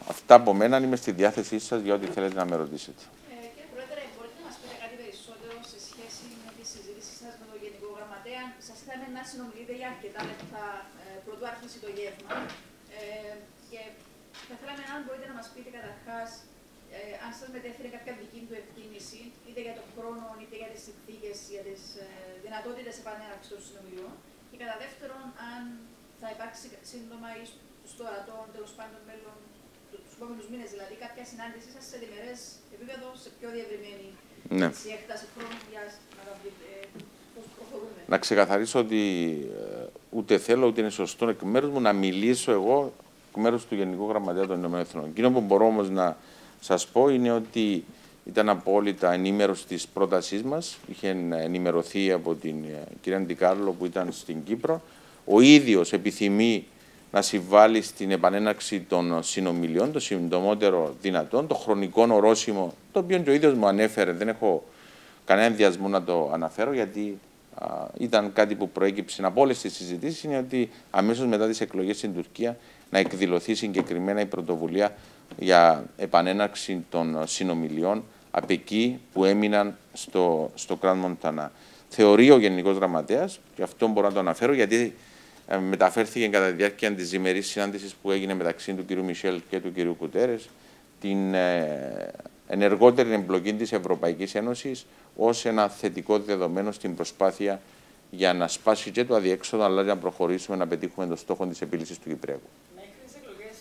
Αυτά από μένα, είμαι στη διάθεσή σας για ό,τι θέλετε να με ρωτήσετε. Κύριε Πρόεδρε, μπορείτε να μας πείτε κάτι περισσότερο σε σχέση με τη συζήτησή σας με τον Γενικό Γραμματέα? Σας είδαμε να συνομιλείτε για αρκετά λεπτά πρωτού άρχισε το γεύμα. Και θα θέλαμε αν μπορείτε να μας πείτε καταρχάς αν σας μετέφερε κάποια δική του εκτίμηση, είτε για τον χρόνο, είτε για τις συνθήκες, για τις δυνατότητες επανέναρξης των συνομιλιών. Και κατά δεύτερον, αν θα υπάρξει σύντομα ή στο ορατό, τέλος πάντων, μέλλον, τους επόμενους μήνες δηλαδή, κάποια συνάντησή σας σε διμερές επίπεδο, σε πιο διευρυμένη έκταση χρόνου για να τα πείτε πώς προχωρούμε. Να ξεκαθαρίσω ότι ούτε θέλω ούτε είναι σωστό εκ μέρους μου να μιλήσω εγώ εκ μέρους του Γενικού Γραμματέα των ΗΠΑ. Εκείνο που μπορώ όμως να σας πω είναι ότι ήταν απόλυτα ενήμερος της πρότασής μας. Είχε ενημερωθεί από την κυρία Ντικάρλο που ήταν στην Κύπρο. Ο ίδιος επιθυμεί να συμβάλλει στην επανέναρξη των συνομιλιών, το συντομότερο δυνατόν, το χρονικό ορόσημο, το οποίο και ο ίδιος μου ανέφερε. Δεν έχω κανένα ενδιασμό να το αναφέρω, γιατί ήταν κάτι που προέκυψε από όλες τις συζητήσεις, είναι ότι αμέσως μετά τις εκλογές στην Τουρκία να εκδηλωθεί συγκεκριμένα η πρωτοβουλία για επανέναρξη των συνομιλιών από εκεί που έμειναν στο Κραν Μοντανά. Θεωρεί ο Γενικός Γραμματέας, και αυτό μπορώ να το αναφέρω, γιατί μεταφέρθηκε κατά τη διάρκεια της διμερής συνάντησης που έγινε μεταξύ του κ. Μισελ και του κ. Κουτέρες, την ενεργότερη εμπλοκή της Ευρωπαϊκής Ένωσης ως ένα θετικό δεδομένο στην προσπάθεια για να σπάσει και το αδιέξοδο, αλλά για να προχωρήσουμε να πετύχουμε το στόχο της επίλυσης του Κυπριακού. Μέχρι τις εκλογές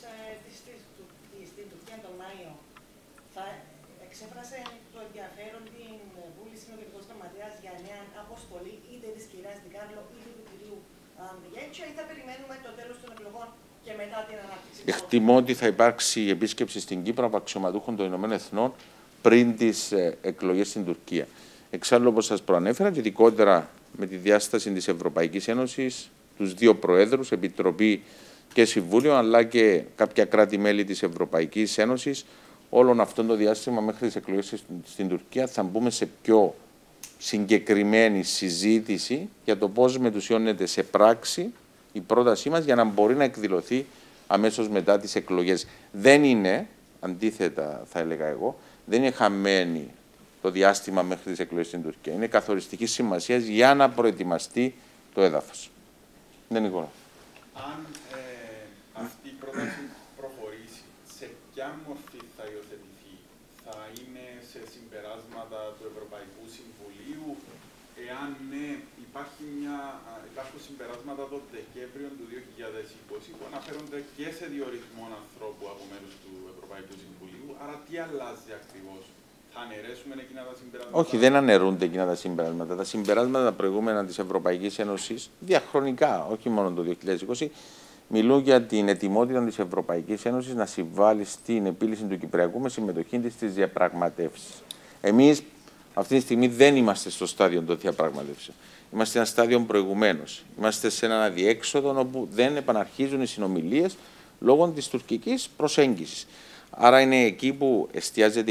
στην Τουρκία τον Μάιο, θα εξέφρασε το ενδιαφέρον την βούληση ο Γενικός Γραμματέας για νέα αποστολή είτε της κυρίας Ντικάρλο είτε του κυρίου Γέντσια, ή θα περιμένουμε το τέλος των εκλογών και μετά την ανάπτυξη? Εκτιμώ ότι θα υπάρξει επίσκεψη στην Κύπρο από αξιωματούχων των Ηνωμένων Εθνών πριν τις εκλογές στην Τουρκία. Εξάλλου, όπως σας προανέφερα, και ειδικότερα με τη διάσταση της Ευρωπαϊκής Ένωσης, τους δύο προέδρους, Επιτροπή και Συμβούλιο, αλλά και κάποια κράτη-μέλη της Ευρωπαϊκής Ένωσης, όλον αυτό το διάστημα μέχρι τις εκλογές στην Τουρκία θα μπούμε σε πιο συγκεκριμένη συζήτηση για το πώς μετουσιώνεται σε πράξη η πρότασή μας για να μπορεί να εκδηλωθεί αμέσως μετά τις εκλογές. Δεν είναι, αντίθετα θα έλεγα εγώ, δεν είναι χαμένη το διάστημα μέχρι τις εκλογές στην Τουρκία. Είναι καθοριστική σημασία για να προετοιμαστεί το έδαφος. Δεν είναι. Αν αυτή η πρόταση προχωρήσει, σε ποια μορφή θα υιοθετηθεί? Θα είναι σε συμπεράσματα του Ευρωπαϊκού Συμβουλίου? Εάν ναι, υπάρχουν συμπεράσματα το Δεκέμβριο του 2020 που αναφέρονται και σε διορισμό ανθρώπου από μέρους του Ευρωπαϊκού Συμβουλίου. Άρα τι αλλάζει ακριβώς? Θα αναιρέσουμε εκείνα τα συμπεράσματα? Όχι, δεν αναιρούνται εκείνα τα συμπεράσματα. Τα συμπεράσματα τα προηγούμενα της Ευρωπαϊκής Ένωσης, διαχρονικά, όχι μόνο το 2020, μιλούν για την ετοιμότητα της Ευρωπαϊκής Ένωσης να συμβάλλει στην επίλυση του Κυπριακού με συμμετοχή της στις διαπραγματεύσεις. Εμείς αυτή τη στιγμή δεν είμαστε στο στάδιο των διαπραγματεύσεων. Είμαστε σε ένα στάδιο προηγουμένως. Είμαστε σε έναν αδιέξοδο όπου δεν επαναρχίζουν οι συνομιλίες λόγω της τουρκικής προσέγγισης. Άρα είναι εκεί που εστιάζεται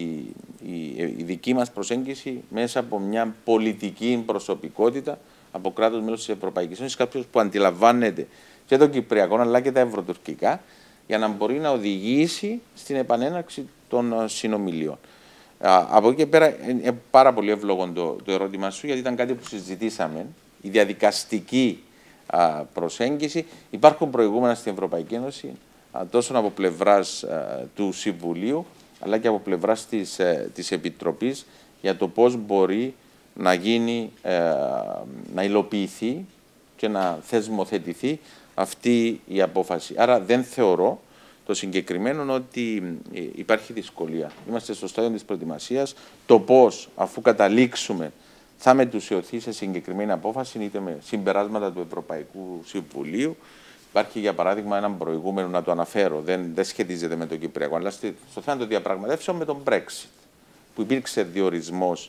η δική μας προσέγγιση μέσα από μια πολιτική προσωπικότητα από κράτος μέλος της Ευρωπαϊκής Ένωσης, κάποιος που αντιλαμβάνεται και το Κυπριακό αλλά και τα ευρωτουρκικά, για να μπορεί να οδηγήσει στην επανέναρξη των συνομιλιών. Από εκεί και πέρα είναι πάρα πολύ εύλογο το ερώτημά σου, γιατί ήταν κάτι που συζητήσαμε, η διαδικαστική προσέγγιση. Υπάρχουν προηγούμενα στην Ευρωπαϊκή Ένωση, τόσο από πλευράς του Συμβουλίου, αλλά και από πλευράς της Επιτροπής, για το πώς μπορεί να γίνει, να υλοποιηθεί και να θεσμοθετηθεί αυτή η απόφαση. Άρα δεν θεωρώ το συγκεκριμένο ότι υπάρχει δυσκολία. Είμαστε στο στάδιο της προετοιμασίας. Το πώς, αφού καταλήξουμε, θα μετουσιωθεί σε συγκεκριμένη απόφαση, είτε με συμπεράσματα του Ευρωπαϊκού Συμβουλίου. Υπάρχει, για παράδειγμα, έναν προηγούμενο, να το αναφέρω, δεν σχετίζεται με το Κυπριακό, αλλά στο θέμα των διαπραγματεύσεων με τον Brexit, που υπήρξε διορισμός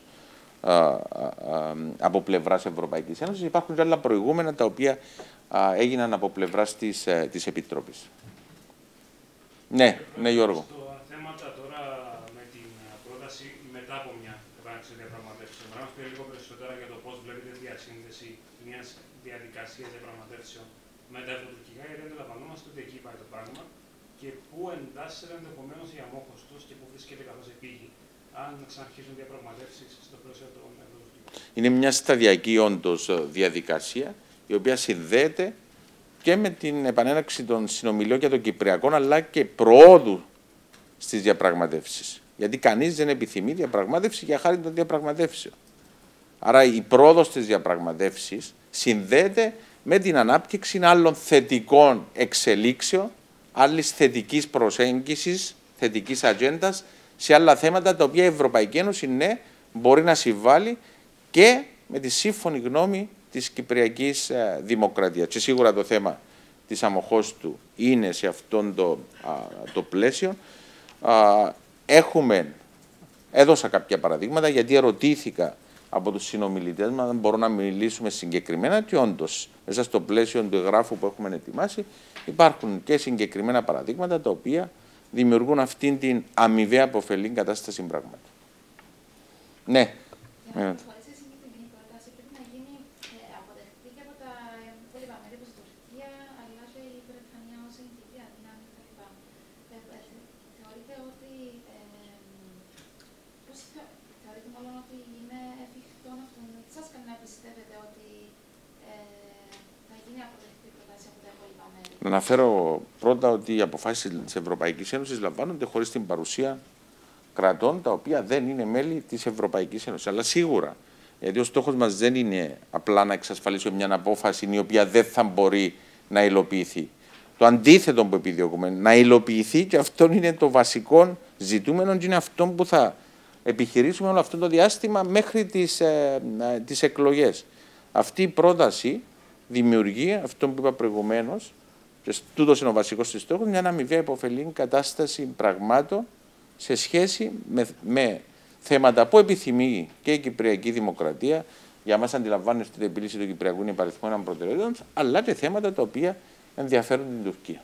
από πλευράς Ευρωπαϊκής Ένωσης. Υπάρχουν και άλλα προηγούμενα τα οποία έγιναν από πλευράς της Επιτροπής. Ναι, Γιώργο. Στο θέματα τώρα με την πρόταση μετά από μια επανάληψη διαπραγματεύσεων, να μας πει λίγο περισσότερα για το πώς βλέπετε τη διασύνδεση μιας διαδικασίας διαπραγματεύσεων με τα ευρωτουρκικά, γιατί αντιλαμβανόμαστε ότι εκεί πάει το πράγμα. και πού εντάσσεται ενδεχομένως η αμόχωστος τους και πού βρίσκεται καθώς επίγει, αν ξαναρχίσουν διαπραγματεύσεις στο πλαίσιο των ευρωδοτικών. Είναι μια σταδιακή όντως διαδικασία, η οποία συνδέεται και με την επανέναρξη των συνομιλιών και των Κυπριακών, αλλά και προόδου στις διαπραγματεύσεις. Γιατί κανείς δεν επιθυμεί διαπραγμάτευση για χάρη των διαπραγματεύσεων. Άρα η πρόοδος της διαπραγματεύσης συνδέεται με την ανάπτυξη άλλων θετικών εξελίξεων, άλλης θετικής προσέγγισης, θετικής ατζέντας σε άλλα θέματα τα οποία η Ευρωπαϊκή Ένωση ναι, μπορεί να συμβάλλει και με τη σύμφωνη γνώμη της Κυπριακής Δημοκρατίας. Και σίγουρα το θέμα της αμοχώστου είναι σε αυτόν το πλαίσιο. Έδωσα κάποια παραδείγματα γιατί ερωτήθηκα από τους συνομιλητές μας αν μπορούμε να μιλήσουμε συγκεκριμένα και όντως μέσα στο πλαίσιο του εγγράφου που έχουμε ετοιμάσει υπάρχουν και συγκεκριμένα παραδείγματα τα οποία δημιουργούν αυτήν την αμοιβαία αποφελή κατάσταση πραγμάτων. Ναι. Να αναφέρω πρώτα ότι οι αποφάσεις της Ευρωπαϊκής Ένωσης λαμβάνονται χωρίς την παρουσία κρατών τα οποία δεν είναι μέλη της Ευρωπαϊκής Ένωσης. Αλλά σίγουρα, γιατί ο στόχος μας δεν είναι απλά να εξασφαλίσουμε μια απόφαση η οποία δεν θα μπορεί να υλοποιηθεί. Το αντίθετο που επιδιώκουμε, να υλοποιηθεί, και αυτό είναι το βασικό ζητούμενο και είναι αυτό που θα επιχειρήσουμε όλο αυτό το διάστημα μέχρι τις εκλογές. Αυτή η πρόταση δημιουργεί αυτό που είπα προηγουμένως, και τούτος είναι ο βασικός της στόχος, μια αμοιβαία υποφελή κατάσταση πραγμάτων σε σχέση με θέματα που επιθυμεί και η Κυπριακή Δημοκρατία. Για μας αντιλαμβάνεστε ότι η επίλυση του Κυπριακού είναι υπαριθμόν προτεραιότητα, αλλά και θέματα τα οποία ενδιαφέρουν την Τουρκία.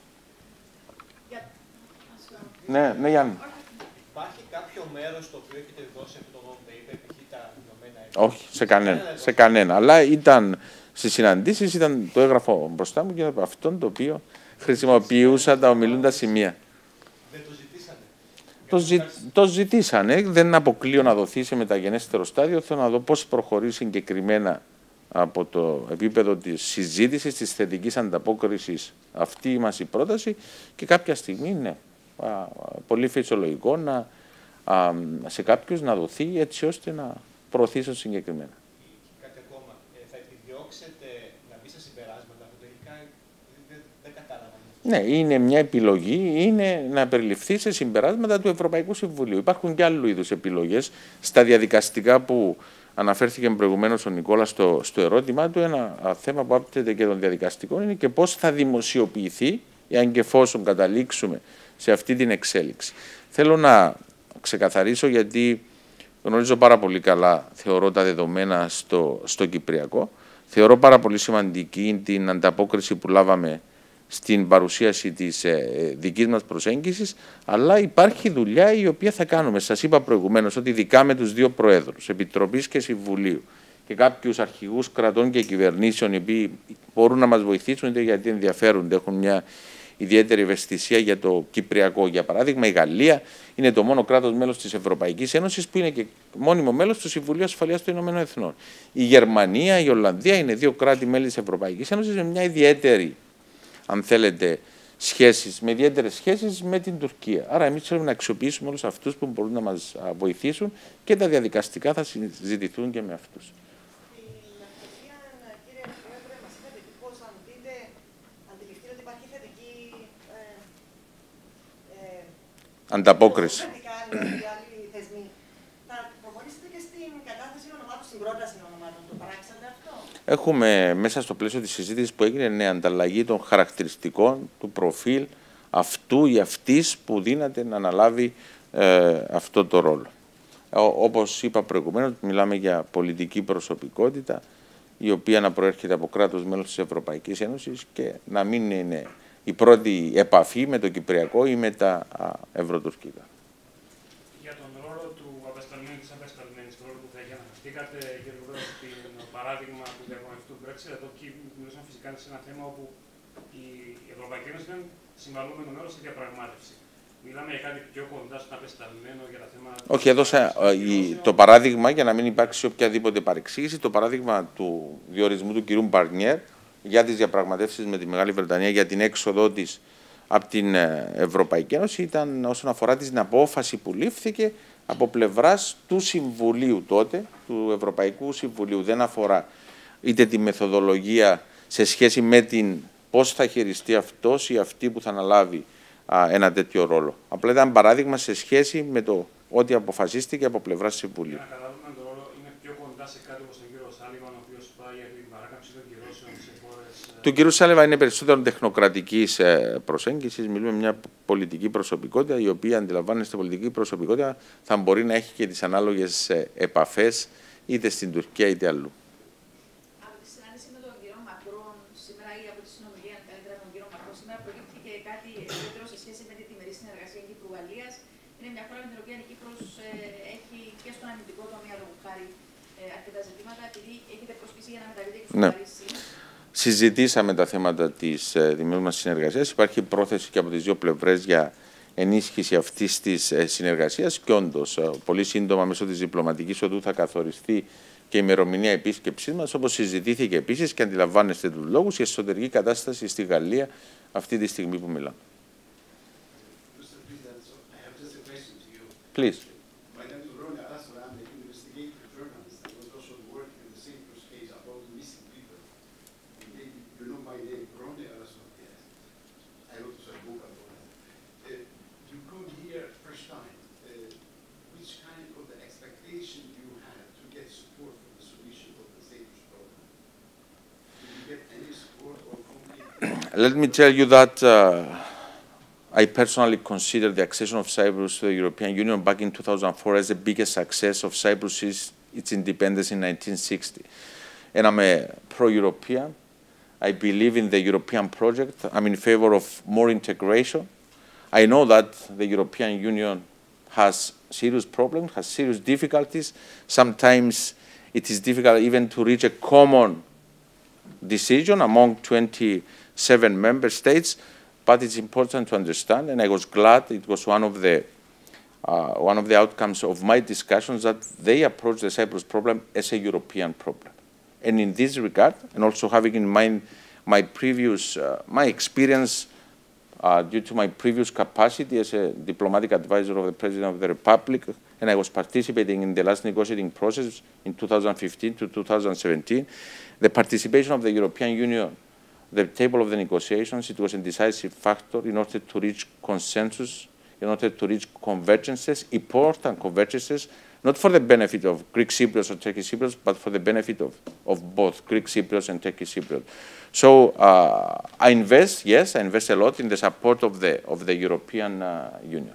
Ναι, Γιάννη. Υπάρχει κάποιο μέρος το οποίο έχετε δώσει αυτό το non-paper, π.χ. τα Ηνωμένα Έθνη? Όχι, σε κανένα. Αλλά ήταν στις συναντήσεις, ήταν το έγγραφο μπροστά μου και από αυτόν το οποίο χρησιμοποιούσα τα ομιλούντα σημεία. Δεν το ζητήσανε? Το ζητήσανε. Δεν αποκλείω να δοθεί σε μεταγενέστερο στάδιο. Θέλω να δω πώς προχωρεί συγκεκριμένα από το επίπεδο της συζήτησης, της θετικής ανταπόκρισης αυτή μας η πρόταση και κάποια στιγμή, ναι, πολύ φυσιολογικό σε κάποιους να δοθεί έτσι ώστε να προωθήσουν συγκεκριμένα. Κάτι ακόμα. Θα επιδιώξετε να μπει στα συμπεράσματα που τελικά δεν κατάλαβα? Ναι, είναι μια επιλογή, είναι να περιληφθεί σε συμπεράσματα του Ευρωπαϊκού Συμβουλίου. Υπάρχουν και άλλου είδους επιλογές στα διαδικαστικά που αναφέρθηκε προηγουμένως ο Νικόλας στο ερώτημά του. Ένα θέμα που άπτεται και των διαδικαστικών είναι και πώς θα δημοσιοποιηθεί, εάν και εφόσον καταλήξουμε σε αυτή την εξέλιξη. Θέλω να ξεκαθαρίσω, γιατί γνωρίζω πάρα πολύ καλά, θεωρώ, τα δεδομένα στο Κυπριακό. Θεωρώ πάρα πολύ σημαντική την ανταπόκριση που λάβαμε στην παρουσίαση της δικής μας προσέγγισης, αλλά υπάρχει δουλειά η οποία θα κάνουμε. Σας είπα προηγουμένως ότι ειδικά με τους δύο προέδρους, Επιτροπής και Συμβουλίου, και κάποιους αρχηγούς κρατών και κυβερνήσεων, οι οποίοι μπορούν να μας βοηθήσουν είτε γιατί ενδιαφέρονται, έχουν μια ιδιαίτερη ευαισθησία για το Κυπριακό. Για παράδειγμα, η Γαλλία είναι το μόνο κράτος μέλος της Ευρωπαϊκής Ένωσης που είναι και μόνιμο μέλος του Συμβουλίου Ασφαλείας των Ηνωμένων Εθνών. Η Γερμανία, η Ολλανδία είναι δύο κράτη-μέλη της Ευρωπαϊκής Ένωσης με μια ιδιαίτερη, αν θέλετε, με ιδιαίτερες σχέσεις με την Τουρκία. Άρα, εμείς θέλουμε να αξιοποιήσουμε όλους αυτούς που μπορούν να μας βοηθήσουν και τα διαδικαστικά θα συζητηθούν και με αυτούς. Ανταπόκριση. Θα προχωρήσετε και στην κατάθεση ονομάτων, στην πρόταση ονομάτων. Το πράξατε αυτό? Έχουμε μέσα στο πλαίσιο της συζήτησης που έγινε ανταλλαγή των χαρακτηριστικών του προφίλ αυτού ή αυτής που δύναται να αναλάβει αυτό το ρόλο. Όπως είπα προηγουμένως, μιλάμε για πολιτική προσωπικότητα η οποία να προέρχεται από κράτος μέλος της Ευρωπαϊκής Ένωσης και να μην είναι η πρώτη επαφή με το Κυπριακό ή με τα ευρωτουρκικά. Για τον ρόλο του απεσταλμένου της απεσταλμένης, τον ρόλο που θα έχει, αναφερθήκατε για το παράδειγμα του διαπραγματευτού Brexit. Εδώ μιλούσαμε φυσικά σε ένα θέμα όπου η Ευρωπαϊκή Ένωση ήταν συμβαλόμενο μέρος στη διαπραγμάτευση. Μιλάμε για κάτι πιο κοντά στον απεσταλμένο για τα θέματα. Όχι, έδωσα το παράδειγμα, για να μην υπάρξει οποιαδήποτε παρεξήγηση, το παράδειγμα του διορισμού του κ. Μπαρνιέρ για τις διαπραγματεύσεις με τη Μεγάλη Βρετανία για την έξοδό της από την Ευρωπαϊκή Ένωση ήταν όσον αφορά την απόφαση που λήφθηκε από πλευράς του Συμβουλίου τότε, του Ευρωπαϊκού Συμβουλίου. Δεν αφορά είτε τη μεθοδολογία σε σχέση με την πώς θα χειριστεί αυτός ή αυτή που θα αναλάβει ένα τέτοιο ρόλο. Απλά ήταν παράδειγμα σε σχέση με το ότι αποφασίστηκε από πλευράς Συμβουλίου. Για να καταλάβουμε τον ρόλο, είναι πιο κοντά σε κάτι όπως τον κύριο Σάλιβαν, ο οποίος πάει για την παράκαμψη των κυρώσεων σε χώρες. Του κ. Σάλιβαν είναι περισσότερο τεχνοκρατικής προσέγγισης. Μιλούμε μια πολιτική προσωπικότητα, η οποία αντιλαμβάνεστε πολιτική προσωπικότητα θα μπορεί να έχει και τις ανάλογες επαφές είτε στην Τουρκία είτε αλλού. Από τη συνάντηση με τον κύριο Μακρόν σήμερα ή από τη συνομιλία καλύτερα με τον κύριο Μακρόν σήμερα προκύπτει κάτι ιδιαίτερο σε σχέση με τη διμερή συνεργασία Κύπρου-Γαλλίας. Είναι μια χώρα με την οποία η Κύπρος έχει και στον αμυντικό τομέα λόγω χάρη αρκετά ζητήματα, επειδή έχετε προσκλήσει για να μεταβείτε και στο Παρίσι. Συζητήσαμε τα θέματα της διμερούς μας συνεργασίας. Υπάρχει πρόθεση και από τις δύο πλευρές για ενίσχυση αυτής της συνεργασίας και όντως πολύ σύντομα μέσω της διπλωματικής οδού θα καθοριστεί και η ημερομηνία επίσκεψής μας, όπως συζητήθηκε επίσης και αντιλαμβάνεστε τους λόγους, η εσωτερική κατάσταση στη Γαλλία αυτή τη στιγμή που μιλάμε. Please. My name is Ronnie Arasol. I'm the investigative journalist. I was also working in the Cyprus case about the missing people. You know my name, Ronnie Arasol. Yes. I wrote a book about that. You come here first time. Which kind of the expectation you had to get support for the solution of the Cyprus problem? Did you get any support or concrete? Let me tell you that I personally consider the accession of Cyprus to the European Union back in 2004 as the biggest success of Cyprus since its independence in 1960. And I'm a pro-European. I believe in the European project. I'm in favor of more integration. I know that the European Union has serious problems, has serious difficulties. Sometimes it is difficult even to reach a common decision among 27 member states. But it's important to understand, and I was glad it was one of the outcomes of my discussions that they approach the Cyprus problem as a European problem. And in this regard, and also having in mind my previous, my experience due to my previous capacity as a diplomatic advisor of the President of the Republic, and I was participating in the last negotiating process in 2015 to 2017, the participation of the European Union the table of the negotiations, it was a decisive factor in order to reach consensus, in order to reach convergences, important convergences, not for the benefit of Greek Cypriots or Turkish Cypriots, but for the benefit of both Greek Cypriots and Turkish Cypriots. So I invest a lot in the support of the European Union.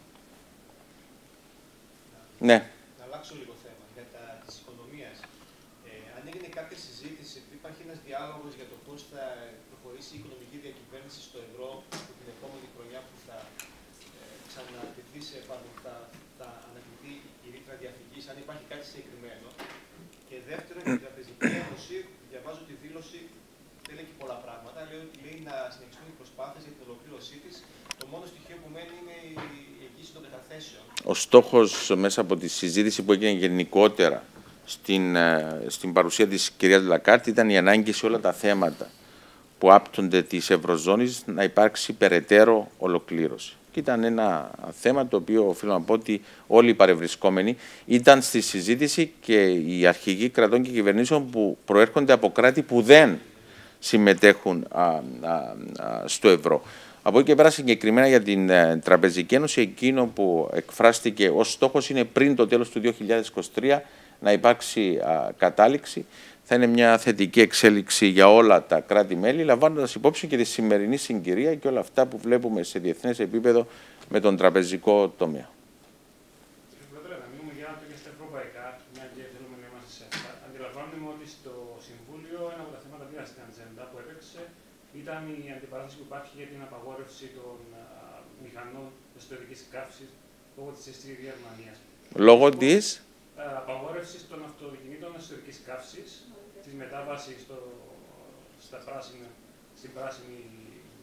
Ναι. Να αλλάξω λίγο θέμα για της οικονομίας. Αν έγινε κάποια συζήτηση, υπάρχει ένας διάλογος για το πώς θα προχωρήσει η οικονομική διακυβέρνηση στο ευρώ την επόμενη χρονιά που θα ξανατεθεί σε θα ανακτηθεί η ρήτρα διαφυγής, αν υπάρχει κάτι συγκεκριμένο. Και δεύτερον, για την Τραπεζική Ένωση, διαβάζω τη δήλωση, δεν λέει και πολλά πράγματα, λέει να συνεχιστούν οι προσπάθειες για την ολοκλήρωσή της. Το μόνο στοιχείο που μένει είναι η εγγύηση των καταθέσεων. Ο στόχος μέσα από τη συζήτηση που έγινε γενικότερα στην παρουσία της κυρίας Λακάρτη ήταν η ανάγκη σε όλα τα θέματα που άπτονται της Ευρωζώνης να υπάρξει περαιτέρω ολοκλήρωση. Και ήταν ένα θέμα το οποίο οφείλω να πω ότι όλοι οι παρευρισκόμενοι ήταν στη συζήτηση και οι αρχηγοί κρατών και κυβερνήσεων που προέρχονται από κράτη που δεν συμμετέχουν στο ευρώ. Από εκεί και πέρα συγκεκριμένα για την Τραπεζική Ένωση, εκείνο που εκφράστηκε ως στόχος είναι πριν το τέλος του 2023 να υπάρξει κατάληξη. Θα είναι μια θετική εξέλιξη για όλα τα κράτη-μέλη, λαμβάνοντας υπόψη και τη σημερινή συγκυρία και όλα αυτά που βλέπουμε σε διεθνές επίπεδο με τον τραπεζικό τομέα. Κύριε Πρόεδρε, να μείνουμε για να το και στα ευρωπαϊκά, μια και θέλουμε να είμαστε σε αυτά. Αντιλαμβάνομαι ότι στο Συμβούλιο ένα από τα θέματα που ήταν στην ατζέντα που έπαιξε ήταν η αντιπαράθεση που υπάρχει για την απαγόρευση των μηχανών εσωτερικής καύσης λόγω της αισθητής Γερμανίας. Λόγω της απαγόρευση των αυτοκινήτων εσωτερικής καύσης, της μετάβασης στην πράσινη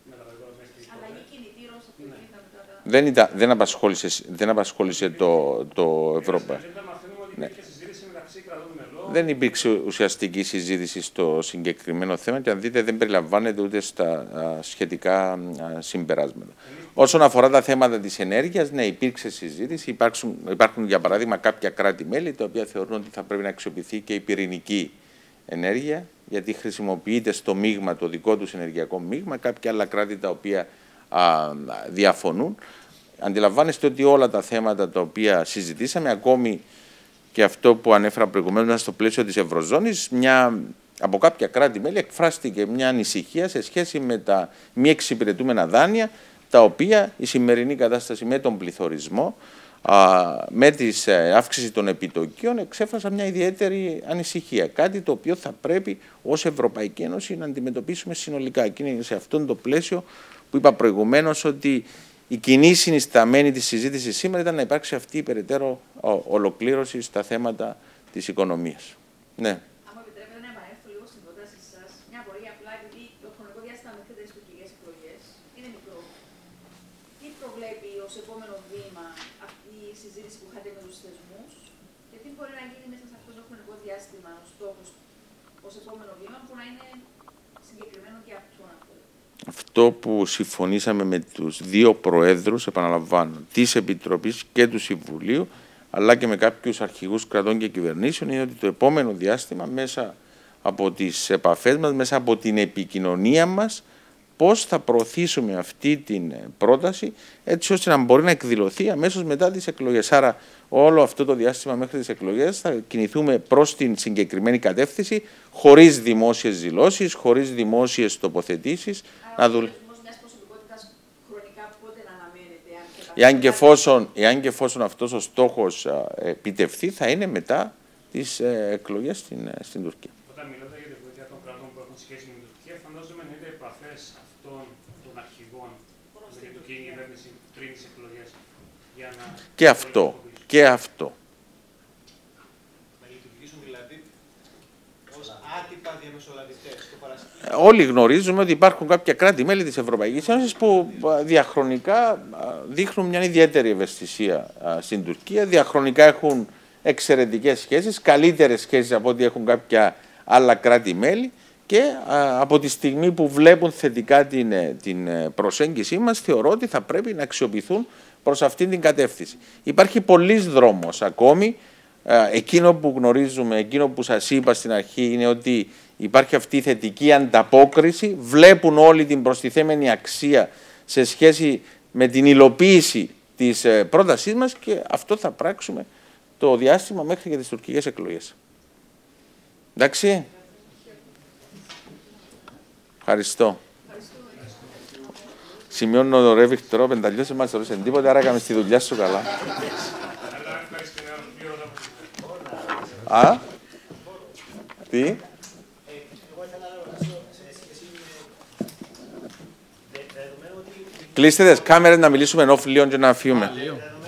Αλλαγή κινητήρων σε αυτή τη Δεν απασχόλησε το Ευρωπαϊκό. Ναι. Δεν υπήρξε ουσιαστική συζήτηση στο συγκεκριμένο θέμα και αν δείτε δεν περιλαμβάνεται ούτε στα σχετικά συμπεράσματα. Όσον αφορά τα θέματα της ενέργειας, ναι, υπήρξε συζήτηση. Υπάρχουν για παράδειγμα κάποια κράτη-μέλη τα οποία θεωρούν ότι θα πρέπει να αξιοποιηθεί και η πυρηνική ενέργεια, γιατί χρησιμοποιείται στο μείγμα, το δικό τους ενεργειακό μείγμα, κάποια άλλα κράτη τα οποία διαφωνούν. Αντιλαμβάνεστε ότι όλα τα θέματα τα οποία συζητήσαμε, ακόμη και αυτό που ανέφερα προηγουμένως στο πλαίσιο της Ευρωζώνης, από κάποια κράτη-μέλη εκφράστηκε μια ανησυχία σε σχέση με τα μη εξυπηρετούμενα δάνεια, τα οποία η σημερινή κατάσταση με τον πληθωρισμό, με τη αύξηση των επιτοκίων, εξέφρασαν μια ιδιαίτερη ανησυχία. Κάτι το οποίο θα πρέπει ως Ευρωπαϊκή Ένωση να αντιμετωπίσουμε συνολικά. Και είναι σε αυτόν το πλαίσιο που είπα προηγουμένως ότι η κοινή συνισταμένη της συζήτησης σήμερα ήταν να υπάρξει αυτή η περαιτέρω ολοκλήρωση στα θέματα της οικονομίας. Ναι. Αν μου επιτρέπετε να επανέλθω λίγο στην πρόταση σας, μια απορία απλά επειδή το χρονικό διάστημα μέχρι τις τουρκικές εκλογές είναι μικρό. Τι προβλέπει ως επόμενο βήμα αυτή η συζήτηση που είχατε με τους θεσμούς και τι μπορεί να γίνει μέσα σε αυτό το χρονικό διάστημα ο στόχος ως επόμενο βήμα που να είναι συγκεκριμένο και αυτό να πω. Αυτό που συμφωνήσαμε με τους δύο προέδρους, επαναλαμβάνω, της Επιτροπής και του Συμβουλίου, αλλά και με κάποιους αρχηγούς κρατών και κυβερνήσεων, είναι ότι το επόμενο διάστημα, μέσα από τις επαφές μας, μέσα από την επικοινωνία μας, πώς θα προωθήσουμε αυτή την πρόταση, έτσι ώστε να μπορεί να εκδηλωθεί αμέσως μετά τις εκλογές. Άρα, όλο αυτό το διάστημα μέχρι τις εκλογές θα κινηθούμε προς την συγκεκριμένη κατεύθυνση, χωρίς δημόσιες δηλώσεις, χωρίς δημόσιες τοποθετήσεις. Εάν και εφόσον αυτός ο στόχος επιτευχθεί, θα είναι μετά τις εκλογές στην Τουρκία. Όταν μιλάτε για τη βοήθεια των κρατών που έχουν σχέση με την Τουρκία, φαντάζομαι να είναι επαφές αυτών των αρχηγών με την τουρκική κυβέρνηση πριν τις εκλογές. Και αυτό. Να λειτουργήσουν δηλαδή ως άτυπα διαμεσολαβητές. Όλοι γνωρίζουμε ότι υπάρχουν κάποια κράτη-μέλη της Ευρωπαϊκής Ένωσης που διαχρονικά δείχνουν μια ιδιαίτερη ευαισθησία στην Τουρκία. Διαχρονικά έχουν εξαιρετικές σχέσεις, καλύτερες σχέσεις από ό,τι έχουν κάποια άλλα κράτη-μέλη και από τη στιγμή που βλέπουν θετικά την προσέγγιση μας, θεωρώ ότι θα πρέπει να αξιοποιηθούν προς αυτήν την κατεύθυνση. Υπάρχει πολλής δρόμος ακόμη. Εκείνο που γνωρίζουμε, εκείνο που σας είπα στην αρχή είναι ότι υπάρχει αυτή η θετική ανταπόκριση, βλέπουν όλη την προστιθέμενη αξία σε σχέση με την υλοποίηση της πρότασής μας και αυτό θα πράξουμε το διάστημα μέχρι και τις τουρκικές εκλογές. Εντάξει. Ευχαριστώ. Σημειώνω ρε Βικτρό, πενταλιώς εμάς ρωτήσαν τίποτε, άρα έκαμε στη δουλειά σου καλά. Τι? Εγώ ήθελα να ρωτήσω σε σχέση με δεδομένο ότι... Κλείστε τις κάμερες να μιλήσουμε off λίγο και να φύγουμε.